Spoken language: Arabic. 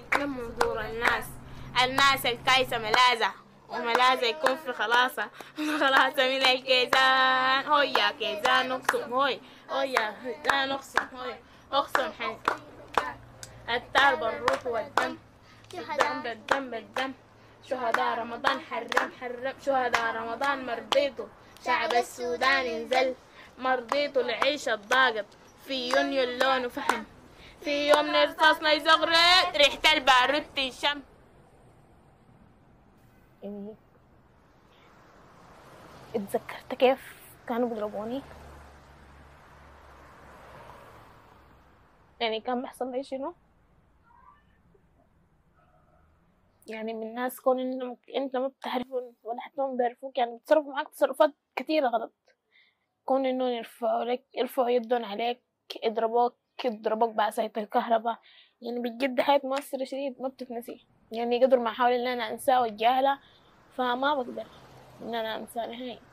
من منظور الناس الكايسة ملازة، وملازة يكون في خلاصة خلاصة من الكيزان. هوي يا كيزان اقسم، هوي يا كيزان اقسم، هوي اقسم حن التار بالروح والدم، الدم بالدم. شهداء رمضان حرم شهداء رمضان مرضيته شعب السودان انزل، مرضيته العيشة الضاقت في يونيو اللون فحم، في يوم نرصاصنا يزغرد ريحة البارود تنشم. يعني اتذكرت كيف كانوا بيضربوني، يعني كان بيحصل لي شنو، يعني من ناس كون انت ما بتعرفون ولا حتى ما بيعرفوك، يعني بيتصرفوا معاك تصرفات كثيرة غلط. كون انه يرفعوا يدهم عليك، يضربوك بعصاية الكهرباء، يعني بجد حياة مؤثرة شديد ما بتتنسي. يعني قدر ما احاول ان انا انساه واتجاهله فما بقدر ان انا انساه نهائي.